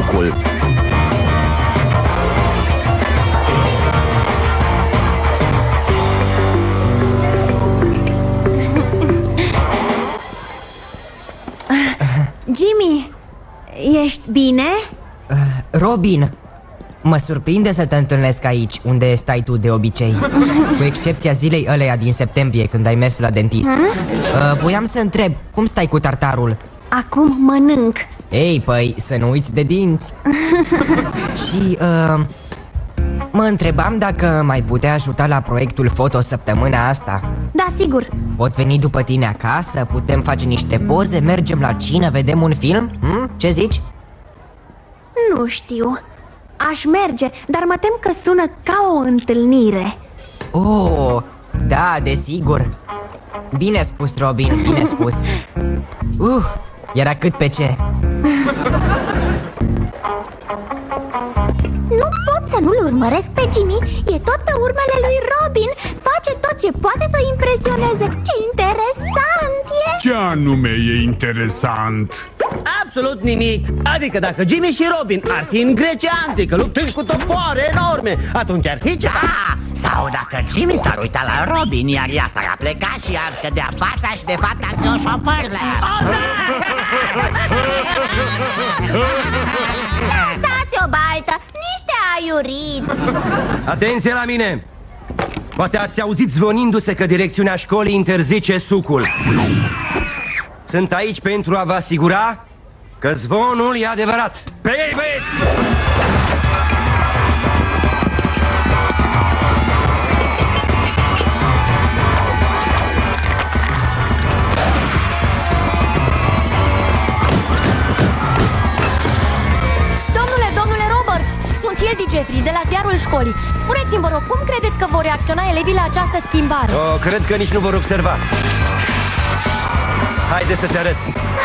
sucul. Jimmy, ești bine? Robin, mă surprinde să te întâlnesc aici, unde stai tu de obicei. Cu excepția zilei ăleia din septembrie, când ai mers la dentist. Voiam să întreb, cum stai cu tartarul? Acum mănânc. Ei, păi, să nu uiți de dinți. Și, mă întrebam dacă mai putea ajuta la proiectul foto săptămâna asta. Da, sigur. Pot veni după tine acasă, putem face niște poze, mergem la cină, vedem un film? Ce zici? Nu știu. Aș merge, dar mă tem că sună ca o întâlnire. Oh, da, desigur. Bine spus, Robin, bine spus. Era cât pe ce. Nu pot să nu-l urmăresc pe Jimmy. E tot pe urmele lui Robin. Face tot ce poate să o impresioneze. Ce interesant e! Ce anume e interesant? Absolut nimic. Adică dacă Jimmy și Robin ar fi în Grecia antică, luptând cu topoare enorme, atunci ar fi ceva. Sau dacă Jimmy s-ar uita la Robin, iar ea s-ar pleca și ar cădea fața și de fapt ar fi o șopârlă. Lăsați-o baltă, niște aiuriți. Atenție la mine! Poate ați auzit zvonindu-se că direcțiunea școlii interzice sucul. Sunt aici pentru a vă asigura că zvonul e adevărat. Pe ei, băieți! Domnule Roberts, sunt Hildy Jeffries de la ziarul școlii. Spuneți-mi, vă rog, cum credeți că vor reacționa elevii la această schimbare? Cred că nici nu vor observa. Haide să-ți arăt.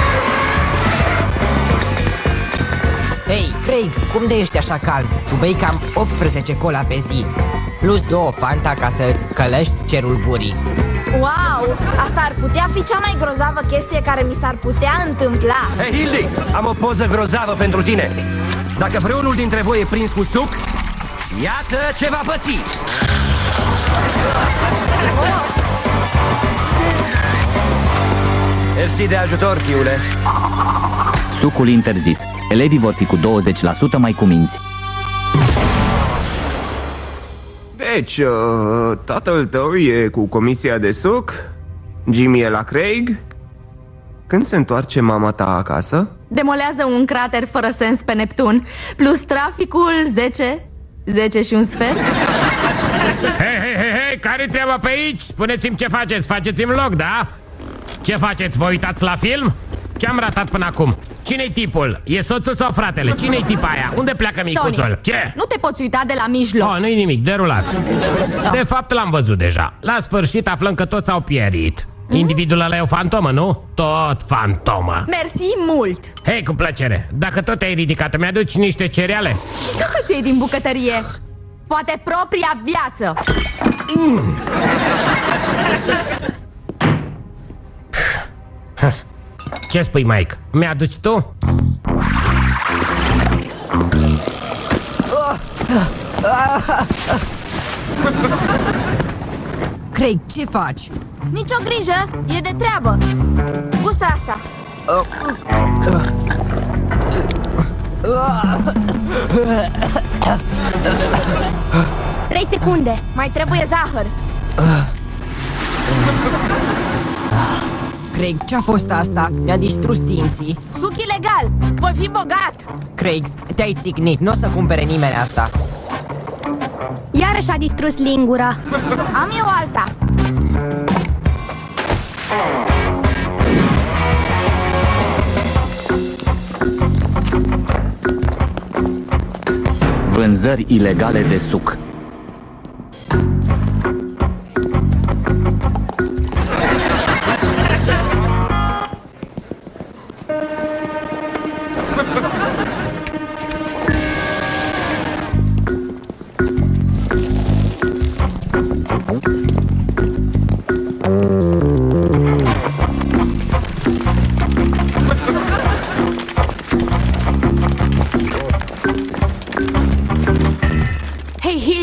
Hei, Craig, cum de ești așa calm? Tu bei cam 18 cola pe zi, plus 2 Fanta ca să îți călești cerul gurii. Wow, asta ar putea fi cea mai grozavă chestie care mi s-ar putea întâmpla. Hei, Hildy, am o poză grozavă pentru tine. Dacă vreunul dintre voi e prins cu suc, iată ce va păți. Mersi de ajutor, fiule. Sucul interzis. Elevii vor fi cu 20% mai cuminți. Deci, tatăl tău e cu comisia de suc, Jimmy e la Craig. Când se întoarce mama ta acasă? Demolează un crater fără sens pe Neptun, plus traficul 10 și un sfert. Hei, care-i treaba pe aici? Spuneți-mi ce faceți, faceți-mi loc, da? Ce faceți, vă uitați la film? Ce-am ratat până acum? Cine-i tipul? E soțul sau fratele? Cine-i tipa aia? Unde pleacă micuțul? Tony, ce? Nu te poți uita de la mijloc. Nu-i nimic, derulați. De fapt l-am văzut deja. La sfârșit aflăm că toți au pierit. Individul ăla e o fantomă, nu? Tot fantomă. Mersi mult. Hei, cu plăcere. Dacă tot ai ridicat, mi-aduci niște cereale? Cât iei din bucătărie? Poate propria viață. Ce spui, Mike? Mi-aduci tu? Craig, ce faci? Nicio grijă, e de treabă. Gustă asta. 3 secunde. Mai trebuie zahăr. Craig, ce-a fost asta? Mi-a distrus dinții. Suc ilegal, voi fi bogat. Craig, te-ai țignit, nu o să cumpere nimeni asta. Iarăși a distrus lingura. Am eu alta. Vânzări ilegale de suc.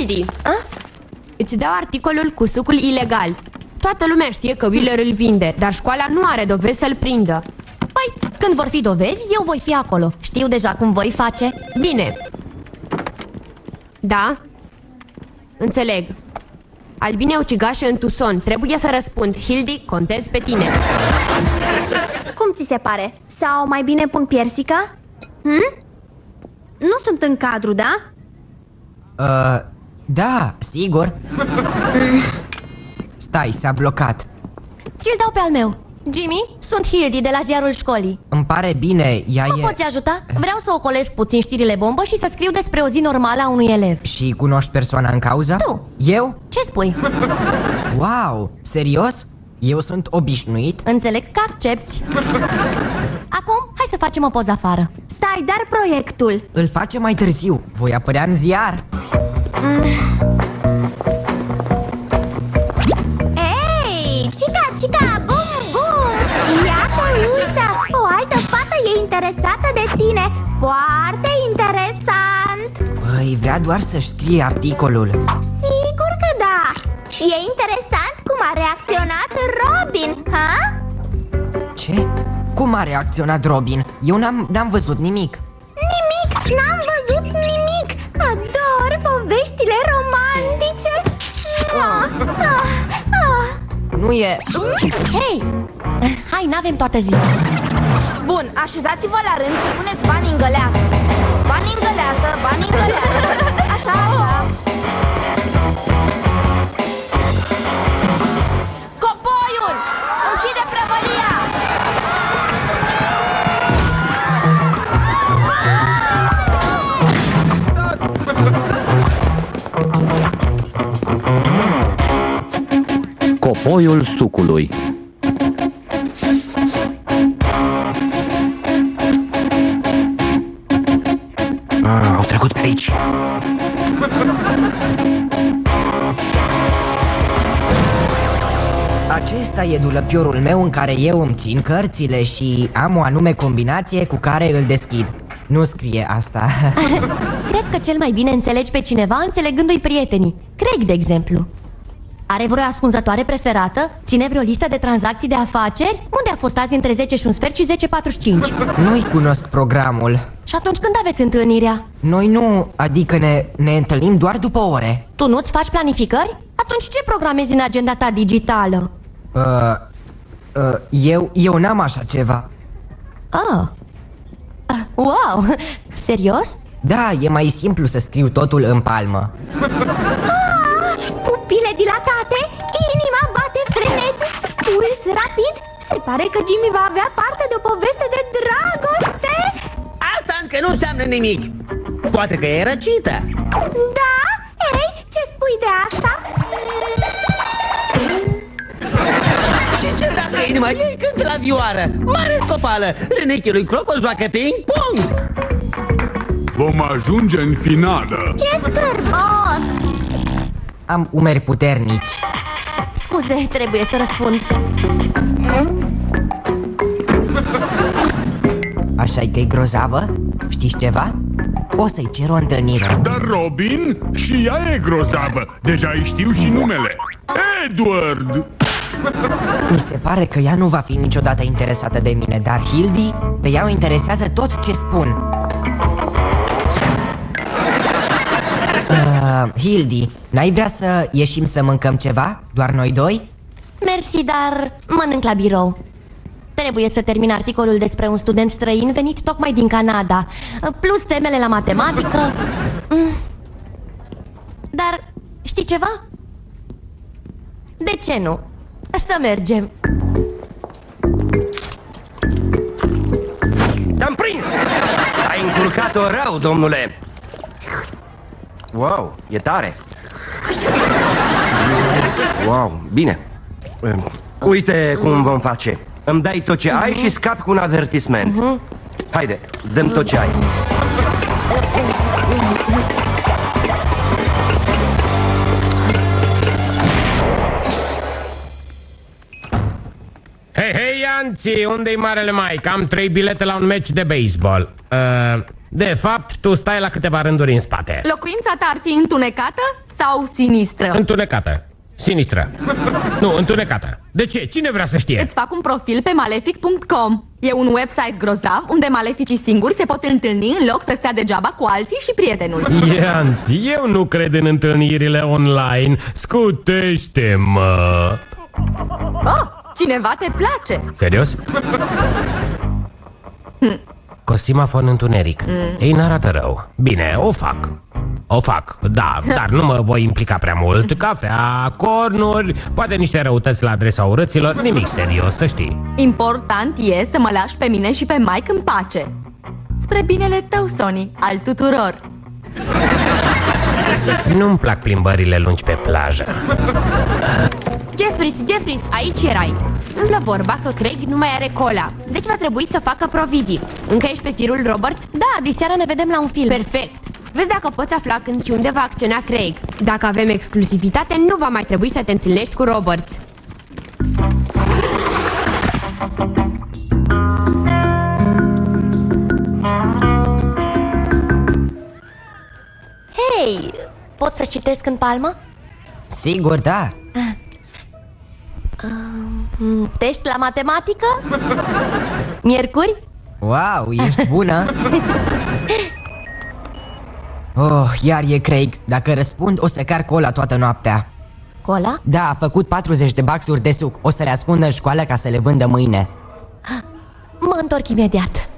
Hildy, îți dau articolul cu sucul ilegal. Toată lumea știe că Wheeler îl vinde, dar școala nu are dovezi să-l prindă. Păi, când vor fi dovezi, eu voi fi acolo. Știu deja cum voi face. Bine. Da? Înțeleg. Albine e ucigașă în Tucson. Trebuie să răspund. Hildy, contez pe tine. Cum ți se pare? Sau mai bine pun piersica? Nu sunt în cadru, da? Da, sigur. Stai, s-a blocat. Ți-l dau pe al meu. Jimmy, sunt Hildy de la ziarul școlii. Îmi pare bine, ea Mă e... poți ajuta? Vreau să ocolesc puțin știrile bombă și să scriu despre o zi normală a unui elev. Și cunoști persoana în cauză? Tu. Eu? Ce spui? Wow, serios? Eu sunt obișnuit? Înțeleg că accepti. Acum, hai să facem o poză afară. Stai, dar proiectul Îl facem mai târziu, voi apărea în ziar. Ei, cica, bum, bum. Iată, uite, o altă fată e interesată de tine. Foarte interesant. Băi, vrea doar să-și scrie articolul. Sigur că da. Și e interesant cum a reacționat Robin, ha? Ce? Cum a reacționat Robin? Eu n-am văzut nimic. Nimic, n-am văzut nimic. Ador poveștile romantice. Nu e... Hei, hai, n-avem toată ziua. Bun, așezați-vă la rând și puneți bani în găleată. Bani în găleată, bani în găleată. Așa, așa. Copoiul! Închide prăvălia! Copoiul sucului. Au trecut pe aici. Acesta e dulăpiorul meu în care eu îmi țin cărțile și am o anume combinație cu care îl deschid. Nu scrie asta. Cred că cel mai bine înțelegi pe cineva înțelegându-i prietenii. Craig, de exemplu. Are vreo ascunzătoare preferată? Ține vreo listă de tranzacții de afaceri? Unde a fost azi între 10 și un sfert și 10:45? Nu-i cunosc programul. Și atunci când aveți întâlnirea? Noi nu, adică ne întâlnim doar după ore. Tu nu-ți faci planificări? Atunci ce programezi în agenda ta digitală? Eu n-am așa ceva. Wow, serios? Da, e mai simplu să scriu totul în palmă. Pupile dilatate, inima bate frenetic, puls rapid. Se pare că Jimmy va avea parte de o poveste de dragoste. Asta încă nu înseamnă nimic. Poate că e răcită. Da? Ei, ce spui de asta? Și ce dacă inima ei cântă la vioară? Mare scopală! Rânechiul lui Cloco joacă ping-pong! Vom ajunge în finală. Ce scârbos! Am umeri puternici. Scuze, trebuie să răspund. Așa-i că e grozavă? Știți ceva? O să-i cer o întâlnire. Dar Robin și ea e grozavă. Deja îi știu și numele. Edward! Mi se pare că ea nu va fi niciodată interesată de mine, dar Hildy, pe ea o interesează tot ce spun. Hildy, n-ai vrea să ieșim să mâncăm ceva? Doar noi doi? Mersi, dar mănânc la birou. Trebuie să termin articolul despre un student străin venit tocmai din Canada, plus temele la matematică. Dar știi ceva? De ce nu? Să mergem. Te-am prins! Ai încurcat-o rău, domnule. Wow, e tare. Wow, bine. Uite cum vom face. Îmi dai tot ce ai și scapi cu un avertisment. Haide, dăm tot ce ai. Hei, Ianții, unde-i Marele Mike? Am 3 bilete la un meci de baseball. De fapt, tu stai la câteva rânduri în spate. Locuința ta ar fi întunecată sau sinistră? Întunecată. Sinistră. Nu, întunecată. De ce? Cine vrea să știe? Îți fac un profil pe malefic.com. E un website grozav unde maleficii singuri se pot întâlni în loc să stea degeaba cu alții și prietenul. Ianți, eu nu cred în întâlnirile online. Scutește-mă. Oh, cineva te place. Serios? Cosimafon întuneric. Ei, n-arată rău. Bine, o fac, da, dar nu mă voi implica prea mult. Cafea, cornuri, poate niște răutăți la adresa urăților. Nimic serios, să știi. Important e să mă lași pe mine și pe Mike în pace. Spre binele tău, Sony, al tuturor. Nu-mi plac plimbările lungi pe plajă. Jeffries, aici erai. Îmi lua vorba că Craig nu mai are cola, deci va trebui să facă provizii. Încă ești pe firul Roberts? Da, diseară ne vedem la un film. Perfect. Vezi dacă poți afla când și unde va acționa Craig. Dacă avem exclusivitate, nu va mai trebui să te întâlnești cu Roberts. Hei, pot să citesc în palmă? Sigur, da. Test la matematică? Miercuri? Wow, ești bună. Oh, iar e Craig. Dacă răspund, o să car cola toată noaptea. Cola? Da, a făcut 40 de baxuri de suc. O să le ascundă în școală ca să le vândă mâine. Mă întorc imediat.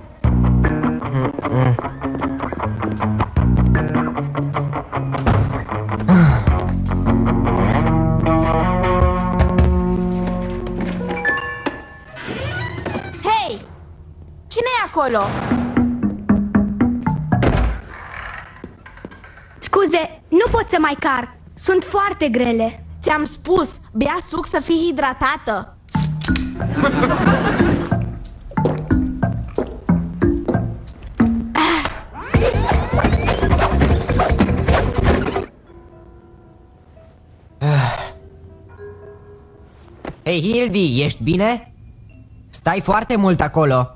Hei! Cine e acolo? Scuze, nu pot să mai car. Sunt foarte grele. Ți-am spus, bea suc să fii hidratată. Hei, Hildy, ești bine? Stai foarte mult acolo.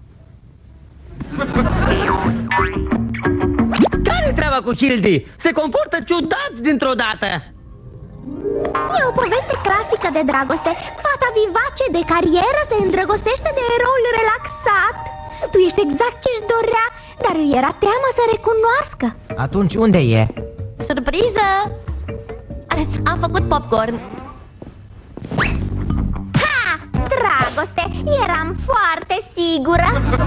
Care-i treaba cu Hildy? Se comportă ciudat dintr-o dată. E o poveste clasică de dragoste. Fata vivace de carieră se îndrăgostește de eroul relaxat. Tu ești exact ce-și dorea, dar îi era teamă să recunoască. Atunci unde e? Surpriză! Am făcut popcorn. Ha! Dragoste! Eram foarte sigură.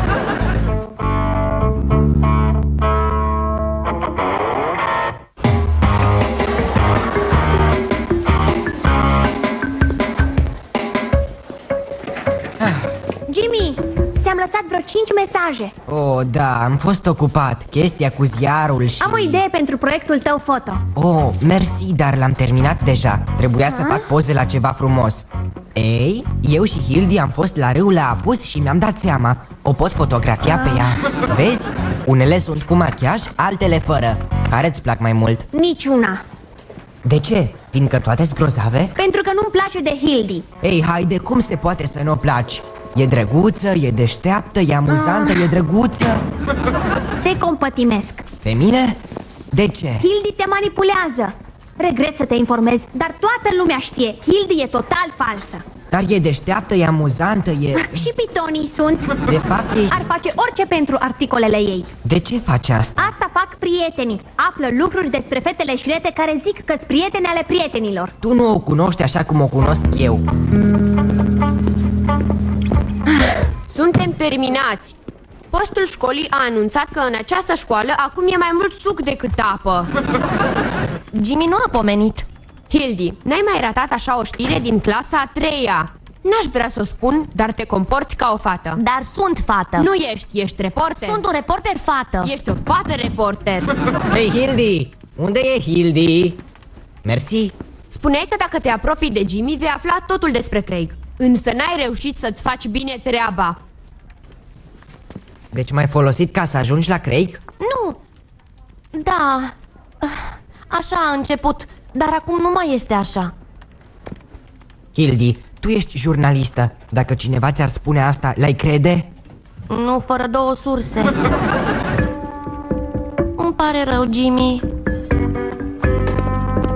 Jimmy, ți-am lăsat vreo 5 mesaje. Oh, da, am fost ocupat. Chestia cu ziarul și... Am o idee pentru proiectul tău foto. Oh, mersi, dar l-am terminat deja. Trebuia să fac poze la ceva frumos. Ei, eu și Hildy am fost la râu la apus și mi-am dat seama. O pot fotografia pe ea. Vezi? Unele sunt cu machiaj, altele fără. Care-ți plac mai mult? Niciuna. De ce? Fiindcă toate-s grozave? Pentru că nu-mi place de Hildy. Ei, haide, cum se poate să nu placi? E drăguță, e deșteaptă, e amuzantă, e drăguță. Te compătimesc. Pe mine? De ce? Hildy te manipulează. Regret să te informez, dar toată lumea știe. Hildy e total falsă. Dar e deșteaptă, e amuzantă, e... Și pitonii sunt. De fapt, ești... Ar face orice pentru articolele ei. De ce faci asta? Asta fac prietenii. Află lucruri despre fetele șirete care zic că-s prietene ale prietenilor. Tu nu o cunoști așa cum o cunosc eu. Suntem terminați. Postul școlii a anunțat că în această școală acum e mai mult suc decât apă. Jimmy nu a pomenit. Hildy, n-ai mai ratat așa o știre din clasa a 3-a. N-aș vrea să o spun, dar te comporți ca o fată. Dar sunt fată. Nu ești reporter. Sunt un reporter fată. Ești o fată reporter. Hei, Hildy! Unde e Hildy? Mersi. Spuneai că dacă te apropii de Jimmy vei afla totul despre Craig. Însă n-ai reușit să-ți faci bine treaba. Deci m-ai folosit ca să ajungi la Craig? Nu. Da. Așa a început. Dar acum nu mai este așa. Hildy, tu ești jurnalistă. Dacă cineva ți-ar spune asta, l-ai crede? Nu, fără două surse. Îmi pare rău, Jimmy.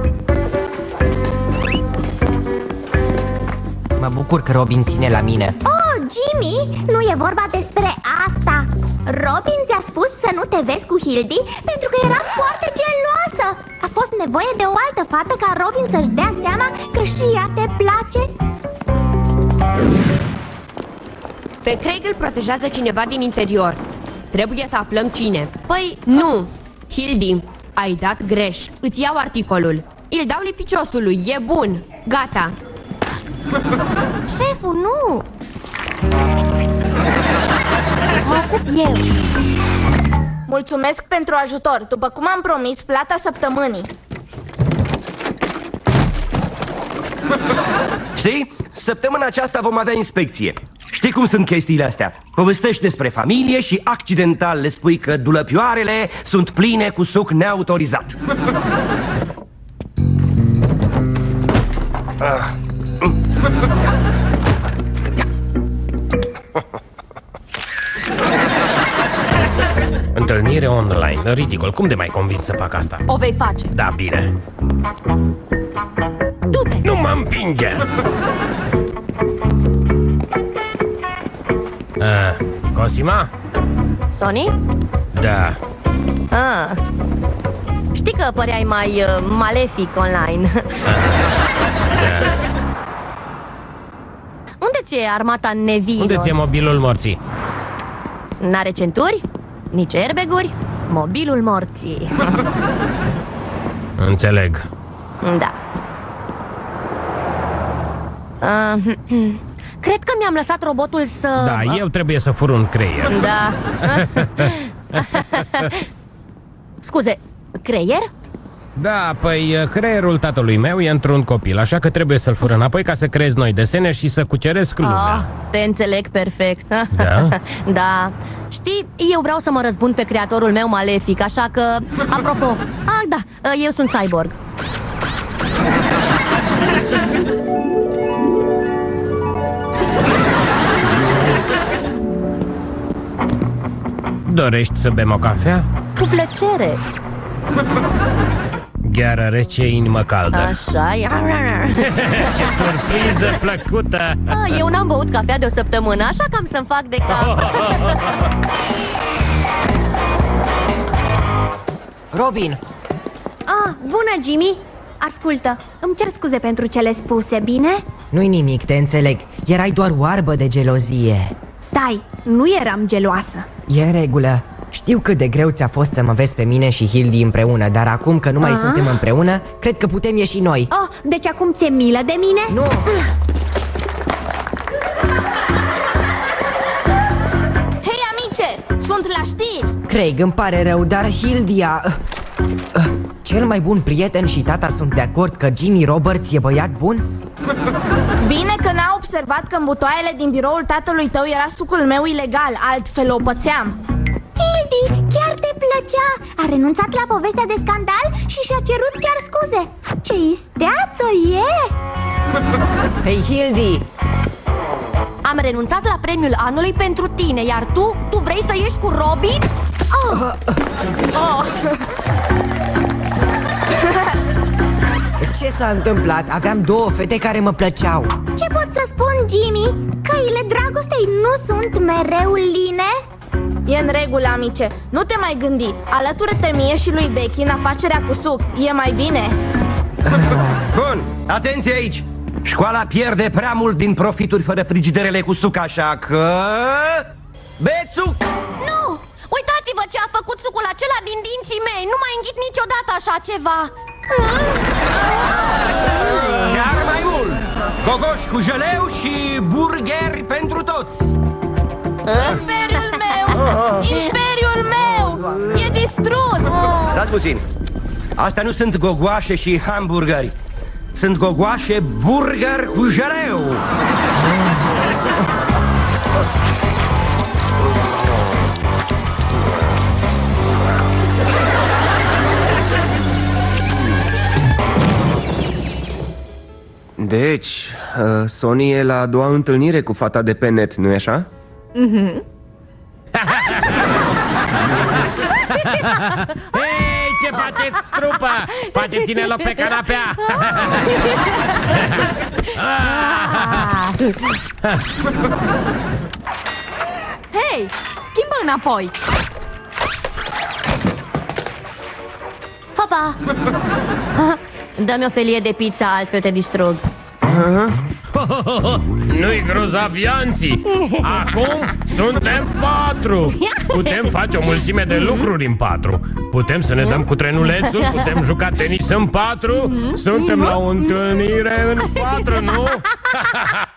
mă bucur că Robin ține la mine. Oh, Jimmy, nu e vorba despre asta. Robin ți-a spus să nu te vezi cu Hildy pentru că era foarte geloasă. A fost nevoie de o altă fată ca Robin să-și dea seama că și ea te place. Pe Craig îl protejează cineva din interior. Trebuie să aflăm cine. Păi... Nu! Hildy, ai dat greș. Îți iau articolul. Îl dau lipiciosului, e bun. Gata. Șeful, nu! Mă ocup eu. Mulțumesc pentru ajutor. După cum am promis, plata săptămânii. Știi? Săptămâna aceasta vom avea inspecție. Știi cum sunt chestiile astea? Povestești despre familie și accidental le spui că dulăpioarele sunt pline cu suc neautorizat. Întâlnire online, ridicol. Cum de mai convins să fac asta? O vei face. Da, bine. Du-te! Nu mă împinge! Cosima? Sony? Da. Știi că păreai mai malefic online. Da. Unde ți-e armata nevinilor? Unde ți-e mobilul morții? N-are centuri? Nici airbag-uri? Mobilul morții. Înțeleg. Da. Cred că mi-am lăsat robotul să... Da, eu trebuie să fur un creier. Da. Scuze, creier? Da, păi creierul tatălui meu e într-un copil, așa că trebuie să-l fur înapoi ca să creez noi desene și să cuceresc lumea. Te înțeleg perfect. Da? Da. Știi, eu vreau să mă răzbun pe creatorul meu malefic, așa că... Apropo, da, eu sunt cyborg. Dorești să bem o cafea? Cu plăcere. Gheară rece, inimă caldă. Așa e. Ce surpriză plăcută! Eu n-am băut cafea de o săptămână, așa că am să-mi fac de cap. Robin! Bună, Jimmy! Ascultă, îmi cer scuze pentru cele spuse, bine? Nu-i nimic, te înțeleg. Erai doar oarbă de gelozie. Stai, nu eram geloasă. E în regulă. Știu cât de greu ți-a fost să mă vezi pe mine și Hildy împreună, dar acum că nu mai suntem împreună, cred că putem ieși noi. Deci acum ți-e milă de mine? Nu! Hei, amice! Sunt la știri! Craig, îmi pare rău, dar Hildy cel mai bun prieten și tata sunt de acord că Jimmy Roberts e băiat bun? Bine că n-a observat că în butoaiele din biroul tatălui tău era sucul meu ilegal, altfel o pățeam. Hildy, chiar te plăcea! A renunțat la povestea de scandal și și-a cerut chiar scuze. Ce isteață e! Hei, Hildy! Am renunțat la premiul anului pentru tine, iar tu vrei să ieși cu Robin? Ce s-a întâmplat? Aveam două fete care mă plăceau. Ce pot să spun, Jimmy? Căile dragostei nu sunt mereu line? E în regulă, amice, nu te mai gândi. Alătură-te mie și lui Becky în afacerea cu suc, e mai bine. Bun, atenție aici. Școala pierde prea mult din profituri fără frigiderele cu suc, așa că... Beți suc! Nu! Uitați-vă ce a făcut sucul acela din dinții mei. Nu mai înghit niciodată așa ceva. Chiar mai mult! Gogoși cu jeleu și burgeri pentru toți! Imperiul meu! Imperiul meu! E distrus! Stați puțin! Astea nu sunt gogoașe și hamburgeri. Sunt gogoașe burger cu jeleu! Deci, Sony e la a doua întâlnire cu fata de pe net, nu-i așa? Hei, ce faci faceți trupă! Faceți-ne loc pe canapea! Hei, schimbă înapoi. Hopa! Dă-mi o felie de pizza, altfel te distrug. Nu-i grozavianții. Acum suntem 4. Putem face o mulțime de lucruri în 4. Putem să ne dăm cu trenulețul, putem juca tenis în 4. Suntem la o întâlnire în 4, nu?